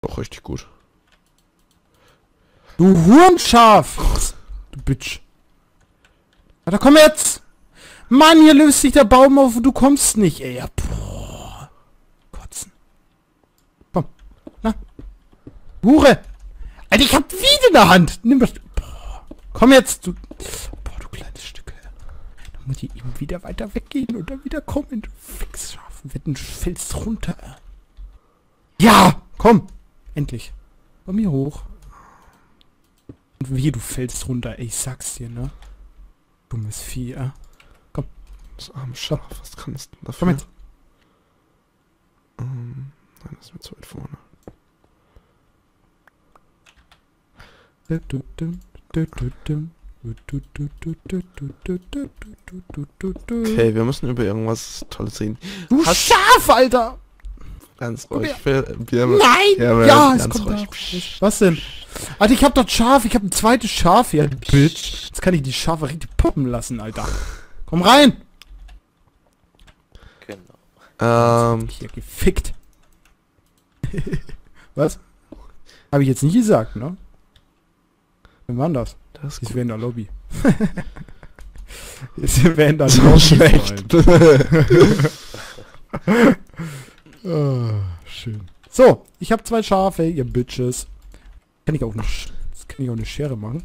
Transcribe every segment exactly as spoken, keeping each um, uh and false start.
Doch richtig gut. Du Hurenschaf! Du Bitch. Alter, komm jetzt! Mann, hier löst sich der Baum auf und du kommst nicht, ey. Ja, boah. Kotzen. Komm. Na. Hure! Alter, ich hab wieder in der Hand! Nimm das. Boah. Komm jetzt, du. Boah, du kleines Stück. Da muss ich eben wieder weiter weggehen und dann wieder kommen. Du Fixschaf. Wetten, du fällst runter. Ja! Komm! Endlich. Komm hier hoch. Und wie, du fällst runter, ey, ich sag's dir, ne? Dummes Vieh, äh. Komm. Das arme Schaf, was kann das denn dafür? Komm jetzt. Ähm, nein, das ist mir zu weit vorne. Okay, wir müssen über irgendwas Tolles reden. Du Hast Schaf, Alter! Ganz Komm ruhig. her. Wir, wir, Nein! Ja, wir- Ja, es ganz kommt ruhig. da. Was denn? Alter, ich hab dort Schaf, ich hab ein zweites Schaf hier. Bitch. Jetzt kann ich die Schafe richtig poppen lassen, Alter. Komm rein! Genau. Ähm, Hier gefickt. Was? Habe ich jetzt nicht gesagt, ne? Wer war denn das? das ist Jetzt gut. wäre in der Lobby. Jetzt wäre in der So Lobby. schlecht. Oh, schön. So, ich habe zwei Schafe, ihr Bitches. Kann ich auch eine, Sch das kann ich auch eine Schere machen?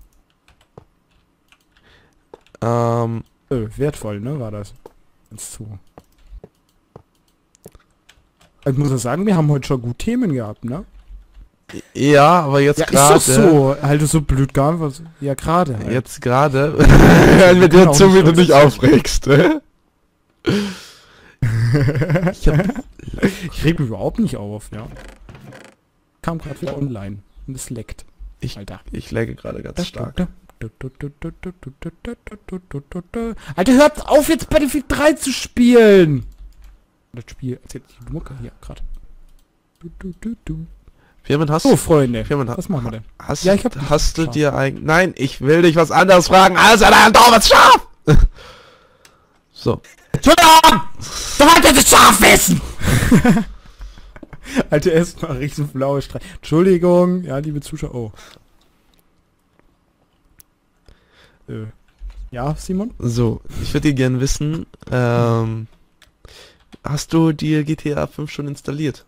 ähm, Äh, wertvoll, ne, war das? Ganz zu. Ich muss ja sagen, wir haben heute schon gut Themen gehabt, ne? ja, aber jetzt Ja, gerade. ist doch so. Halt so blöd gar was. Ja, gerade. Halt. Jetzt gerade. Wenn wir dir Genau, zu, wie du das dich ist- aufregst. ne? ich hab, Ich reg mich überhaupt nicht auf, ja. Kam gerade wieder online. Und es leckt. ich, Alter. ich lagge gerade ganz stark. Alter, hört auf jetzt Battlefield drei zu spielen! Das Spiel erzählt die Mucke hier gerade. Firmen hast So, Freunde. Firmen, Was machen wir denn? Hast, Ja, ich hab- hast du Schaf. dir eigentlich... Nein, ich will dich was anderes fragen. Also ein doofes Schaf! So. Entschuldigung! Du wolltest das Schaf essen! Alter, erstmal riesen blaue Streich. Entschuldigung, ja, liebe Zuschauer. Oh. Äh. Ja, Simon? So, ich würde dir gerne wissen, ähm... Hast du dir G T A fünf schon installiert?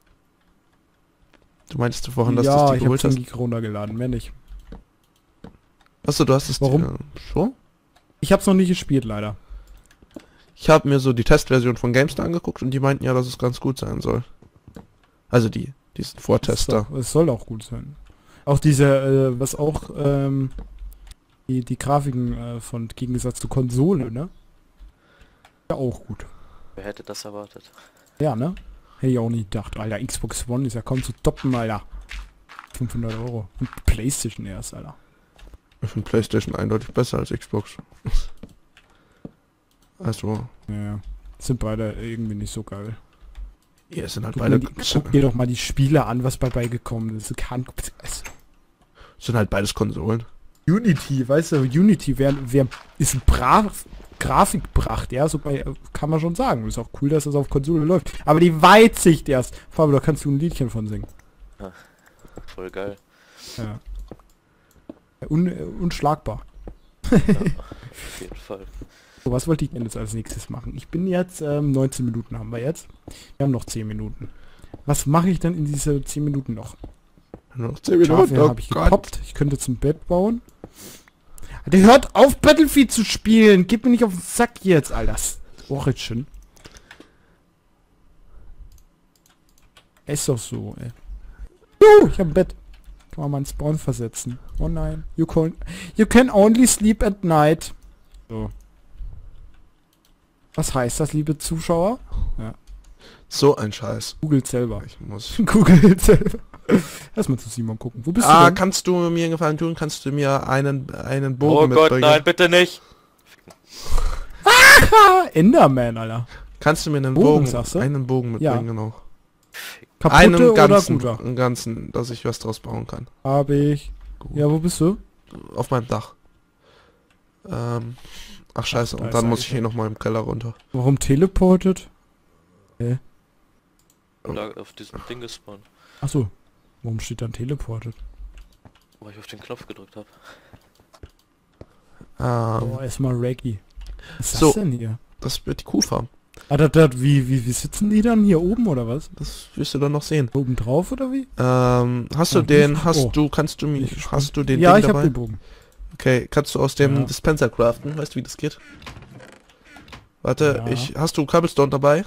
Du meintest du vorhin, dass du ja, es dir ich geholt habe hast? zehn Gig runtergeladen, mehr nicht. Achso, du hast es Warum? dir schon? Ich hab's noch nicht gespielt, leider. Ich habe mir so die Testversion von GameStar angeguckt und die meinten ja, dass es ganz gut sein soll. Also die, diesen Vortester. Es soll auch gut sein. Auch diese, äh, was auch, ähm, die, die Grafiken äh, von Gegensatz zur Konsole, ne? Ja, auch gut. Wer hätte das erwartet? Ja, ne? Hätte ich auch nie gedacht. Alter, Xbox One ist ja kaum zu toppen, Alter. fünfhundert Euro. Und PlayStation erst, Alter. Ich finde PlayStation eindeutig besser als Xbox. Also, Ja, sind beide irgendwie nicht so geil. ja, es sind halt Guck, beide mir die, guck dir doch mal die Spiele an, was dabei gekommen ist. Kann, also, sind halt beides Konsolen. Unity, weißt du, Unity wär, wär, ist ein brav Grafikpracht, ja, so bei, kann man schon sagen. Ist auch cool, dass das auf Konsole läuft. Aber die Weitsicht erst. Fabio, da kannst du ein Liedchen von singen. Voll geil. Ja. Un, äh, unschlagbar. Ja, auf jeden Fall. So, was wollte ich denn jetzt als nächstes machen? Ich bin jetzt, ähm, neunzehn Minuten haben wir jetzt. Wir haben noch zehn Minuten. Was mache ich denn in diese zehn Minuten noch? Noch zehn Schafe oh habe ich Gott. gepoppt. Ich könnte zum Bett bauen. Der hört auf, Battlefield zu spielen. Gib mir nicht auf den Sack jetzt, Alter. Origin. Ist doch so, ey. Uh, ich hab ein Bett. Kann man meinen Spawn versetzen. Oh nein. You can, you can only sleep at night. So. Was heißt das, liebe Zuschauer? Ja. So ein Scheiß. Googelt selber. Ich muss... Googelt selber. Erstmal zu Simon gucken. Wo bist Ah, du denn? kannst du mir einen Gefallen tun? Kannst du mir einen, einen Bogen Oh Gott, mitbringen? nein, bitte nicht! Ah, Enderman, Alter. Kannst du mir einen Bogen, Bogen, sagst du? einen Bogen mitbringen, Ja. genau. Kaputte Einen oder ganzen, guter? einen ganzen, dass ich was draus bauen kann. Hab ich. Gut. Ja, wo bist du? Auf meinem Dach. Ähm, ach scheiße, da und ist dann er muss ich eigentlich. hier nochmal im Keller runter. Warum teleportet? Da auf diesem Ding gespawnt. Achso. Warum steht dann teleportet? Weil ich auf den Knopf gedrückt habe. Ähm, Oh, erstmal Reggae. Was ist So. das denn hier? das wird die Kuhfarm. Ah, das, das, wie, wie, wie sitzen die dann hier oben oder was? Das wirst du dann noch sehen. Oben drauf oder wie? Ähm, hast du Ja, den, ich- hast oh. du, kannst du mir, Bin ich gespannt. hast du den Ja, Ding ich hab dabei? den Bogen. Okay, kannst du aus dem Ja. Dispenser craften? Weißt du, wie das geht? Warte, Ja. ich, hast du Cobblestone dabei?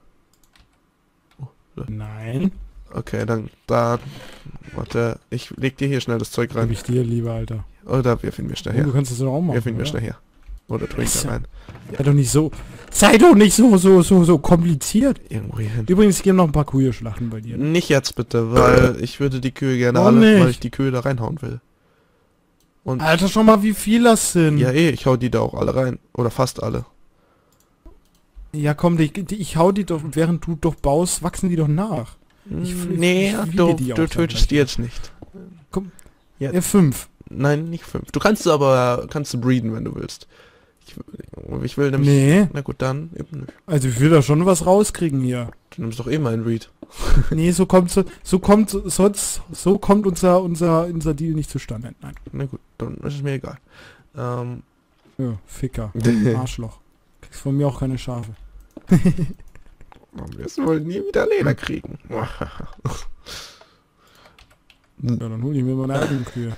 Nein. Okay, dann, da, warte, ich leg dir hier schnell das Zeug Gib rein. ich dir lieber, Alter. Oder wirf ihn mir schnell Oh, du her. kannst das doch auch machen, Wirf ihn mir oder? schnell her. Oder tu ihn Ist da ja- rein. Sei doch nicht so... Sei doch nicht so, so, so, so kompliziert. Irgendwo hier hin. Übrigens, ich gebe noch ein paar Kühe schlachten bei dir. Nicht jetzt bitte, weil ich würde die Kühe gerne Warum alle, weil nicht? ich die Kühe da reinhauen will. Und Alter, schau mal, wie viel das sind. ja eh, ich hau die da auch alle rein. Oder fast alle. Ja, komm, die, die, ich hau die doch, während du doch baust, wachsen die doch nach. Ich fl- nee, ich wiege du, die auch du dann tötest die gleich. jetzt nicht. Ja, fünf. Nein, nicht fünf. Du kannst aber, kannst du breeden, wenn du willst. Ich, ich will nämlich... Nee, Na gut, dann eben nicht. also ich will da schon was rauskriegen hier. Du nimmst doch eh mal einen Read. Nee, so kommt so, so kommt sonst so kommt unser unser unser Deal nicht zustande. Nein. Na gut, dann ist es mir egal. Ähm, Ja, Ficker. Arschloch. Kriegst von mir auch keine Schafe. wir wirst wohl nie wieder Leder kriegen. Ja, dann hol ich mir meine eigenen Kühe.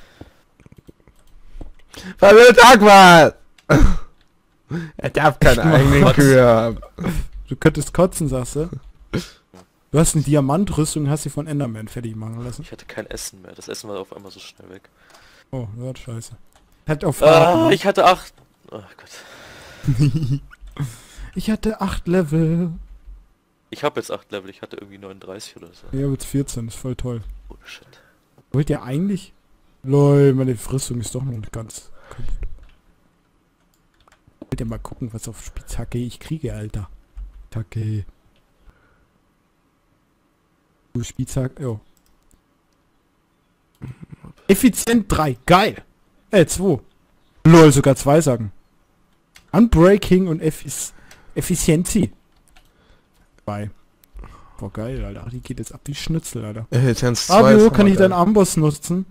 Verwirrt Aquat! Er darf keine Echt mal eigenen was? Kühe haben. Du könntest kotzen, sagst du? Du hast eine Diamantrüstung, hast sie von Enderman fertig machen lassen. Ich hatte kein Essen mehr. Das Essen war auf einmal so schnell weg. Oh, das hat scheiße. Hat auf Ah, ich hatte acht. Oh Gott. Ich hatte acht Level. Ich habe jetzt acht Level. Ich hatte irgendwie neununddreißig oder so. Ich habe jetzt vierzehn, ist voll toll. Bullshit. Wollt ihr eigentlich? Lol, meine Rüstung ist doch noch nicht ganz kaputt. Wollt ihr mal gucken, was auf Spitzhacke ich kriege, Alter. Tacke. Du Spitzhacke, jo. Effizient drei, geil. Äh, zwei. Lol, sogar zwei sagen. Unbreaking und Effiz Efficiency. zwei. Boah, geil, Alter. Die geht jetzt ab wie Schnitzel, Alter. Effizienz zwei Fabio, ist kann ich hammergeil. deinen Amboss nutzen?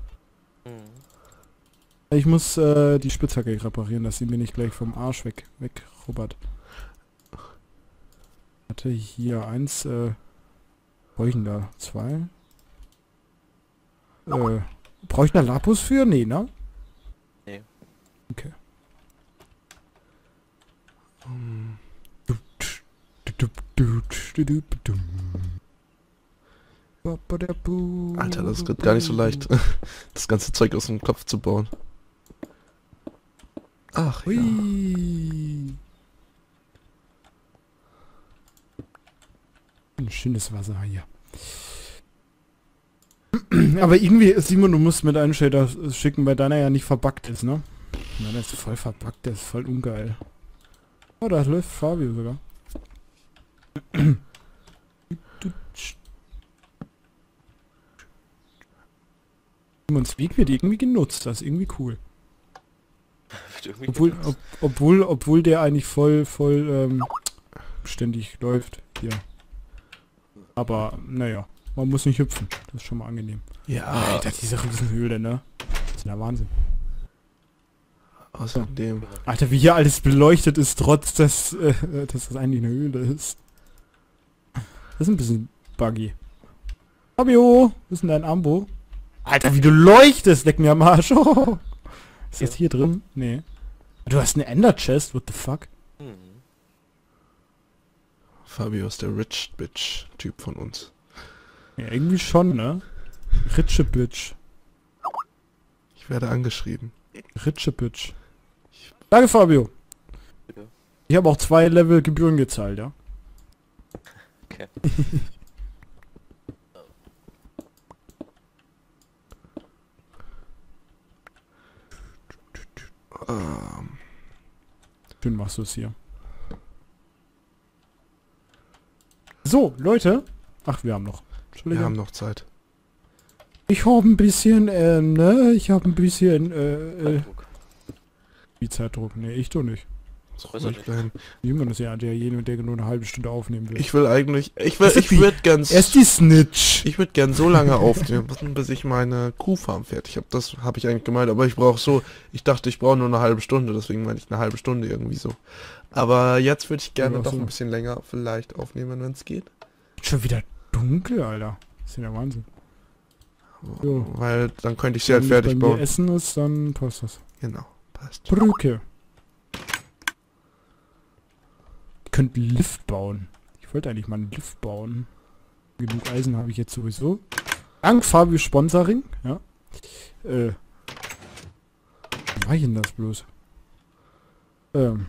Hm. Ich muss äh, die Spitzhacke reparieren, dass sie mir nicht gleich vom Arsch weg wegrubbert. Hatte hier eins, äh... Brauche ich denn da? Zwei? Äh... Brauche ich da Lapus für? Nee, ne? Nee. Okay. Alter, das ist gar nicht so leicht, das ganze Zeug aus dem Kopf zu bauen. Ach ja. Hui. Ein schönes Wasser hier. Aber irgendwie, Simon, du musst mit einem Shader schicken, weil deiner ja nicht verbuggt ist, ne? Nein, der ist voll verbuggt, der ist voll ungeil. Oh, da läuft Fabio sogar. Simons Weg wird irgendwie genutzt, das ist irgendwie cool. Wird irgendwie Obwohl, genutzt. ob, obwohl, obwohl der eigentlich voll, voll, ähm, ständig läuft hier. Aber, naja, man muss nicht hüpfen. Das ist schon mal angenehm. Ja, Alter, diese Riesenhöhle, ne? Das ist ja Wahnsinn. außerdem. Alter, wie hier alles beleuchtet ist, trotz dass, äh, dass das eigentlich eine Höhle ist. Das ist ein bisschen buggy. Fabio, wo ist denn dein Ambo? Alter, wie du leuchtest, leck mir am Arsch. Oh. Ist das hier drin? Nee. Du hast eine Ender Chest, what the fuck? Hm. Fabio ist der Rich Bitch Typ von uns. Ja, irgendwie schon, ne? Ritsche Bitch. Ich werde angeschrieben. Ritsche Bitch. Danke, Fabio. Bitte. Ich habe auch zwei Level Gebühren gezahlt, ja? Okay. Ähm, Schön machst du es hier. So, Leute. Ach, wir haben noch. wir Entschuldigung. haben noch Zeit. Ich habe ein bisschen, äh, ne? Ich habe ein bisschen, äh, äh, Zeitdruck. wie Zeitdruck. Ne, ich doch nicht. So, Weiß wo ich ich dahin. Simon ist ja derjenige, der nur eine halbe Stunde aufnehmen will. Ich will eigentlich, ich will, Das ist ich die- würde gern, Er ist die Snitch. ich würde gern so lange aufnehmen, bis ich meine Kuhfarm fertig habe. Das habe ich eigentlich gemeint, aber ich brauche so, ich dachte, ich brauche nur eine halbe Stunde, deswegen meine ich eine halbe Stunde irgendwie so. Aber jetzt würde ich gerne Ja, doch so. ein bisschen länger vielleicht aufnehmen, wenn es geht. Schon wieder dunkel, Alter. Das ist ja der Wahnsinn. So. Weil dann könnte ich sie halt Wenn fertig nicht bei mir bauen. Essen ist, dann passt das. Genau, passt. Brücke. Ich könnte einen Lift bauen. Ich wollte eigentlich mal einen Lift bauen. Genug Eisen habe ich jetzt sowieso. Dank Fabio Sponsoring, ja. Äh. Wie war ich denn das bloß? Ähm.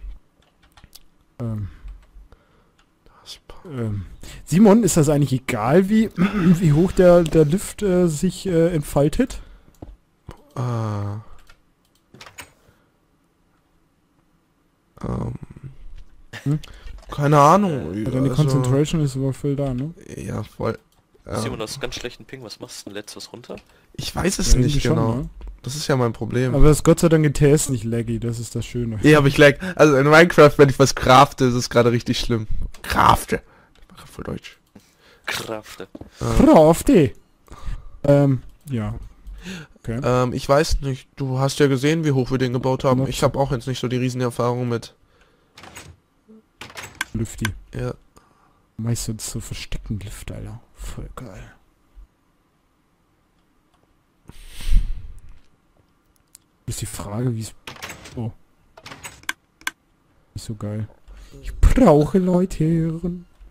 Ähm. Das pa- Ähm. Simon, ist das eigentlich egal, wie, wie hoch der, der Lift äh, sich äh, entfaltet? Ah. Ähm. Hm? Keine Ahnung. Ja, deine also, Concentration ist aber voll da, ne? Ja, voll. Simon, Ähm, du hast ganz schlechten Ping. Was machst du denn? Lädst was runter? ich weiß es Ja, nicht irgendwie schon, genau. ne? Das ist ja mein Problem. Aber das ist Gott sei Dank in T S nicht laggy, das ist das Schöne. Ja, aber ich lag. Also in Minecraft, wenn ich was crafte, ist es gerade richtig schlimm. Crafte. Ich mache voll Deutsch. Kraft. Ähm, Crafty. Ähm, ja. Okay. ähm, ich weiß nicht, du hast ja gesehen, wie hoch wir den gebaut haben. Noch Ich so. habe auch jetzt nicht so die Riesenerfahrung mit. Lüfti. Ja. Meistens so versteckten Lift, Alter. Voll geil. Ist die Frage, wie es... Oh. Nicht so geil. Ich brauche Leute.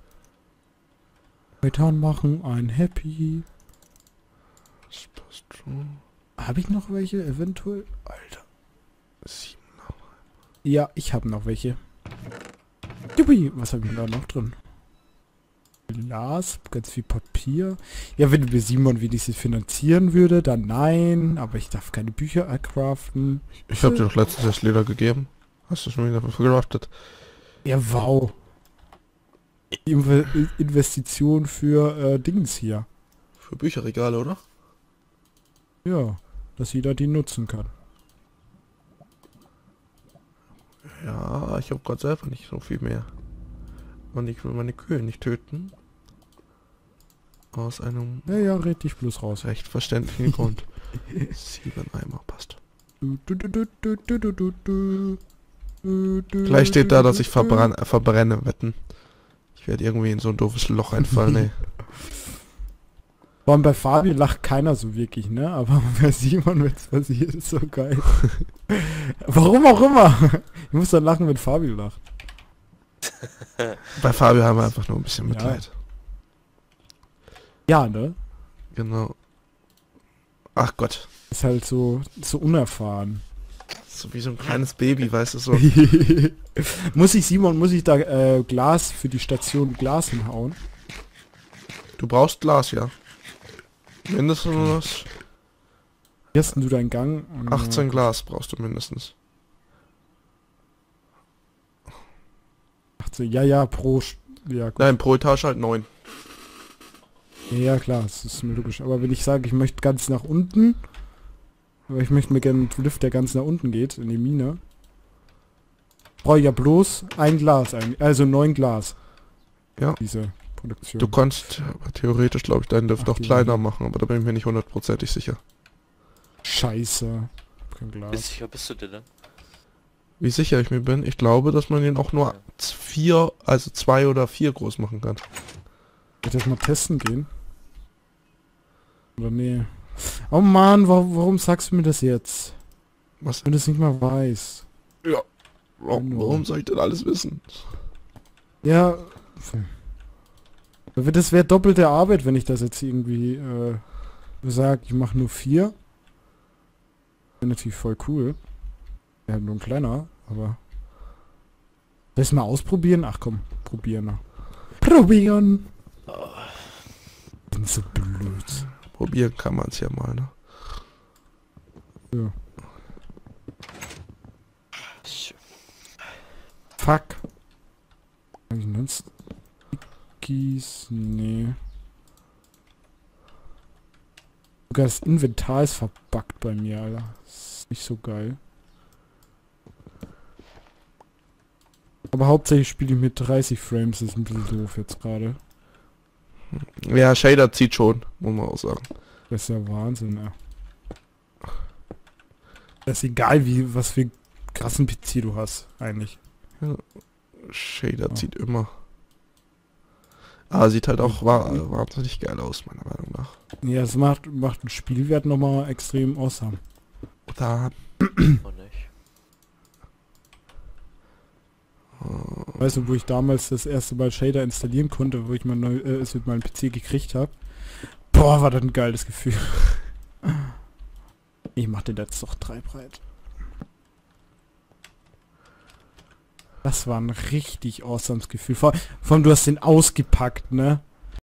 Eltern machen ein Happy. Das passt schon. Habe ich noch welche? Eventuell? Alter. Sieben. Ja, ich habe noch welche. Juppie, was habe ich denn da noch drin? Glas, ganz viel Papier. Ja, wenn mir Simon wenigstens finanzieren würde, dann nein. Aber ich darf keine Bücher craften. Ich habe dir doch letztens das Leder gegeben. Hast du schon wieder verkraftet? Ja, wow. Inve Investition für äh, Dings hier. Für Bücherregale, oder? Ja, dass jeder die nutzen kann. Ja, ich habe Gott selber nicht so viel mehr. Und ich will meine Kühe nicht töten. Aus einem Ja, ja, red dich bloß raus. recht verständlichen Grund. Sieben Eimer, passt. Du, du, du, du, du, du, du, du, du. Du, du, Gleich steht da, dass ich du, verbrann äh, verbrenne, wetten. Ich werde irgendwie in so ein doofes Loch einfallen, ey. Vor allem bei Fabi lacht keiner so wirklich, ne? Aber bei Simon, wenn es passiert, ist so geil. Warum auch immer. Ich muss dann lachen, wenn Fabi lacht. Bei Fabio haben wir einfach nur ein bisschen Ja. Mitleid. Ja, ne? Genau. Ach Gott. Ist halt so, so unerfahren. So wie so ein kleines Baby, weißt du so. Muss ich, Simon, muss ich da äh, Glas für die Station Glas hinhauen? Du brauchst Glas, ja. Mindestens Wie hast denn du deinen Gang? achtzehn Glas brauchst du mindestens. achtzehn, ja, ja, pro... Sch- Ja, gut. Nein, pro Etage halt neun. Ja, klar, das ist mir logisch. Aber wenn ich sage, ich möchte ganz nach unten, aber ich möchte mir gerne einen Lift, der ganz nach unten geht, in die Mine, brauche ich ja bloß ein Glas, ein, also neun Glas. Ja. Diese Produktion. Du kannst aber theoretisch, glaube ich, deinen Lift Ach, noch die kleiner Sache. machen, aber da bin ich mir nicht hundertprozentig sicher. Scheiße. Kein Wie Glas. sicher bist du dir denn? Wie sicher ich mir bin, ich glaube, dass man ihn auch nur z- vier, also zwei oder vier groß machen kann. Wird das mal testen gehen? Oder nee? Oh Mann, warum, warum sagst du mir das jetzt? Was? Wenn du es nicht mal weißt. Warum, warum soll ich denn alles wissen? Ja. Das wäre doppelte Arbeit, wenn ich das jetzt irgendwie äh, sage, ich mache nur vier. Wäre natürlich voll cool. Wäre halt nur ein kleiner, aber... Soll ich's mal ausprobieren? Ach komm, probieren wir. Probieren! Bin so blöd. Probieren kann man es ja mal, ne? Ja. Ich- Fuck. Hab ich sonst Keys? Nee. Sogar das Inventar ist verbuggt bei mir, Alter. Das ist nicht so geil. Aber hauptsächlich spiele ich mit dreißig Frames, das ist ein bisschen doof jetzt gerade. Ja, Shader zieht schon, muss man auch sagen. Das ist ja Wahnsinn, ja. Das ist egal, wie, was für krassen P C du hast, eigentlich. Ja, Shader Ja. zieht immer. Aber sieht halt auch wa wahnsinnig geil aus, meiner Meinung nach. Ja, es macht, macht den Spielwert nochmal extrem awesome. Da, Oh, nicht. Weißt du, wo ich damals das erste Mal Shader installieren konnte, wo ich mein neu, äh, es mit meinem P C gekriegt habe? Boah, war das ein geiles Gefühl. Ich mach den jetzt doch drei breit. Das war ein richtig awesomes Gefühl. Vor, vor allem, du hast den ausgepackt, ne?